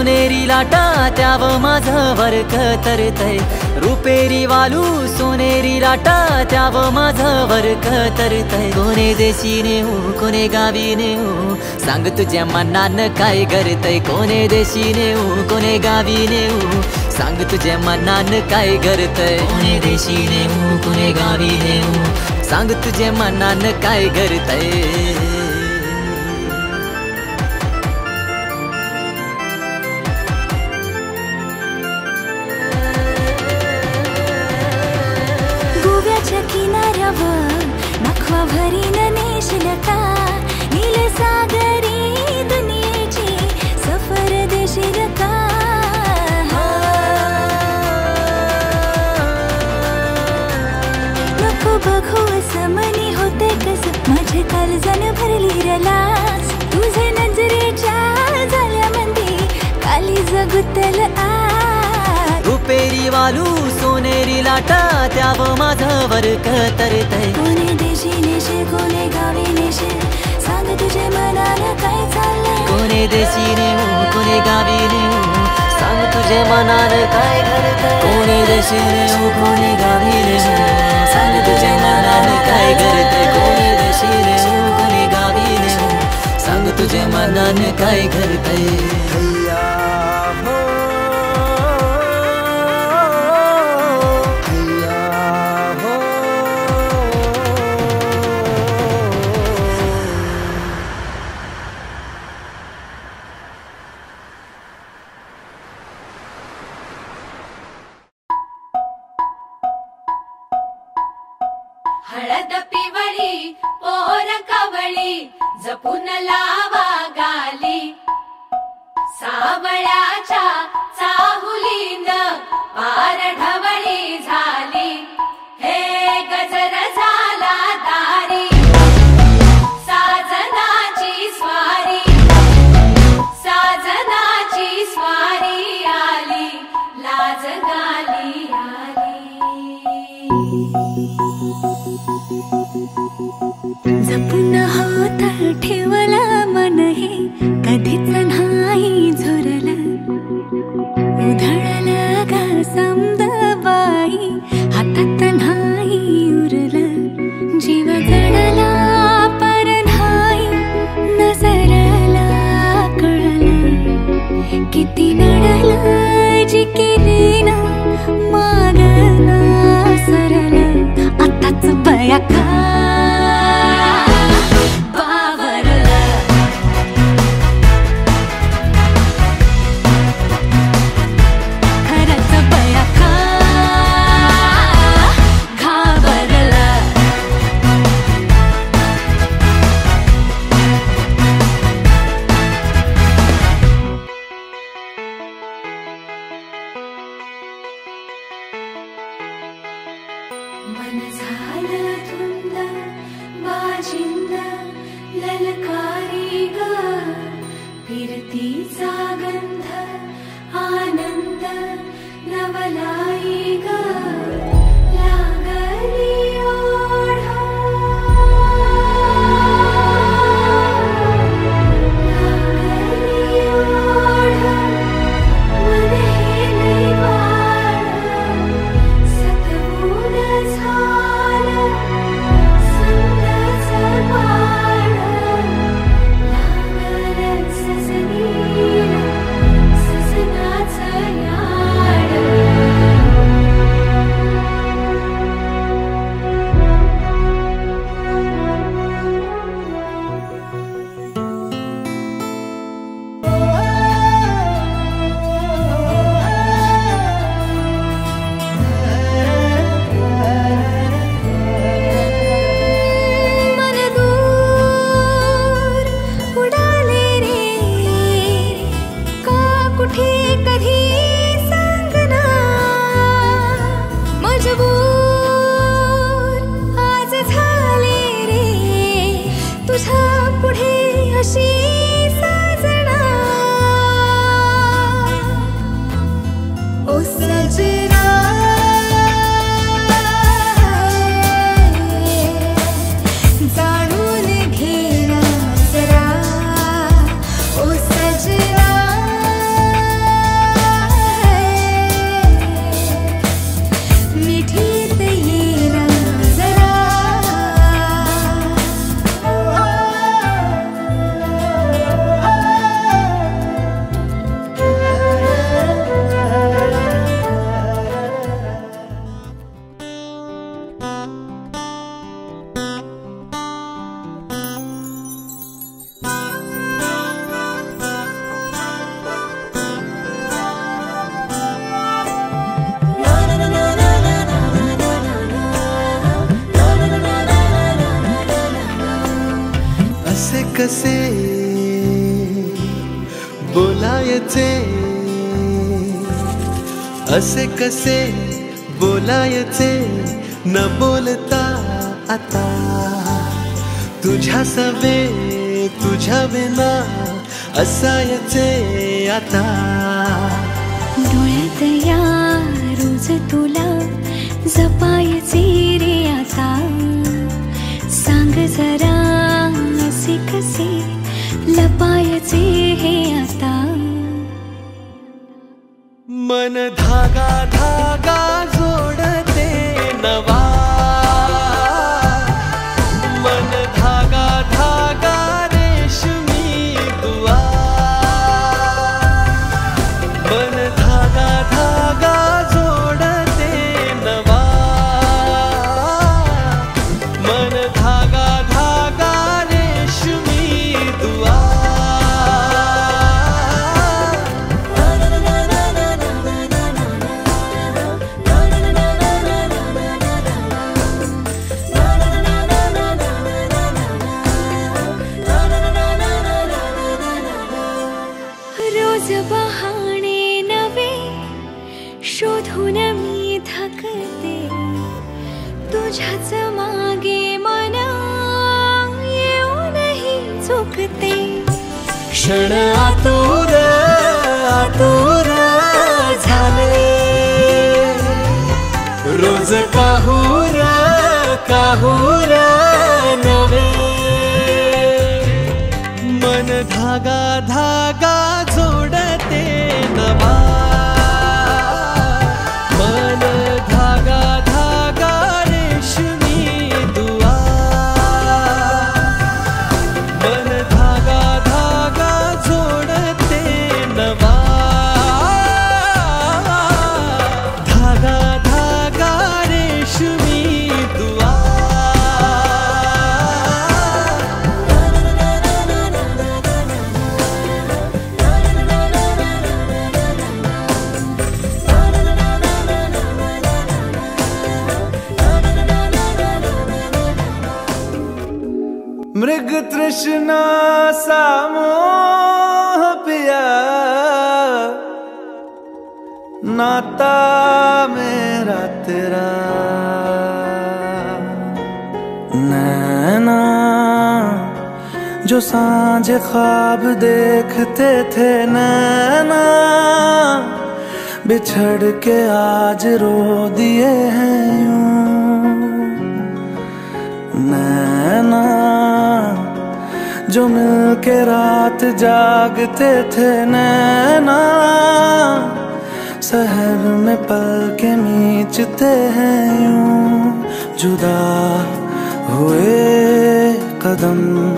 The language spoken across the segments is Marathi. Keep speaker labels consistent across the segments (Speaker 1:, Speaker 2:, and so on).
Speaker 1: सोनेरी लाटा त्याव माझं वर्क तरतय रुपेरी वालू सोनेरी लाटा त्याव माझं वर्क तरतय कोणे देशी नेऊ कोणे गावी नेऊ सांग तुझ्या मनानं काय करतय कोणे देशी नेऊ कोणे गावी नेऊ सांग तुझ्या मनानं काय करतय कोणे देशी नेऊ कोणे गावी नेऊ सांग तुझ्या मनानं काय करतय
Speaker 2: किनाऱ्यावर नखवा भरीन नेशल का नील सागरी दुनियेची सफर देशील का नको बघू असं मनी होते कस माझे काळजान भरली रलास तुझे नजरेच्या झाल्यामध्ये काली जगुतल आ
Speaker 1: रुपेरी वालू सोनेरी लाटा त्याव माझं वर्क तरतय
Speaker 2: कोणे देशी नेशे कोणे गावी नेशे सांग तुझे मनानं काय चाललंय
Speaker 1: कोणे देशी नेऊ कोणे गावी नेऊ सांग तुझे मनानं काय करतय कोणे देशी नेऊ कोणे गावी नेऊ सांग तुझे मनानं काय करतय कोणे देशी नेऊ कोणे गावी नेऊ सांग तुझे मनानं काय करतय
Speaker 3: हळद पिवळी पोर कवळी जपून लावा गाली सावळ्याच्या चाहुलीन पार ढवळी झाली हे गजर झाला दारी साजनाची स्वारी आली लाज गाली
Speaker 2: जपून होत ठेवला मन हे कधीच नाही झुरलं उधळलं गा समद बाई हातात नाही उरलं जीव जडला पर नाही नजरला कळलं किती नडलं जी केली ना मागना सरलं आताच बया का
Speaker 3: मन झालं धुंद बाजिंद ललकारी ग फिरतीचा गंध आनंद नवलाई ग लागली ओढा मन हे लई सतवून झालं समजाचं बाळ लागलं सजनीला सजनाचं याड
Speaker 4: कसे बोलायचे, असे कसे बोलायचे न बोलता आता, तुझ्या सवे तुझ्या विना असायचे आता.
Speaker 2: डोळ्यात या रोज तुला जपायचे रे आता, सांग जरा असे कसे लपायचे हे आता.
Speaker 4: मन धागा धागा जोडते नवा, मन धागा धागा रेशमी दुआ, मन धागा धागा जोडते नवा, मन धागा धागा रेशमी दुआ.
Speaker 2: रोज बहाणे नवे शोधून मी थकते, तुझ्याच मागे मन येऊनही चुकते.
Speaker 4: क्षण आतुर आतुर झाले, रोज काहूर काहूर नवे, मन धागा धागा जोडते नवा, मन धागा धागा रेशमी दुआ, मन धागा धागा जोडते नवा, धागा धागा रेशमी दुआ. मृग तृष्णा सा मोह पिया, नाता मेरा तेरा, नैना जो सांझ ख्वाब देखते थे, नैना बिछड़ के आज रो दिए हैं यूं, नैना जो मिलके रात जागते थे, नैना शहर में पल के मीचते हैं यूं. जुदा हुए कदम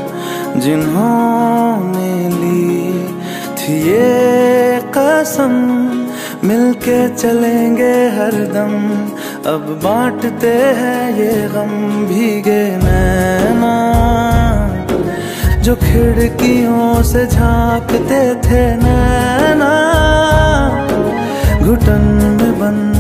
Speaker 4: जिन्होंने ली थी ये कसम, मिलके चलेंगे हरदम, अब बांटते हैं ये गम. भीगे नैना जो खिड़कियों से झांकते थे, नैना घुटन में बंद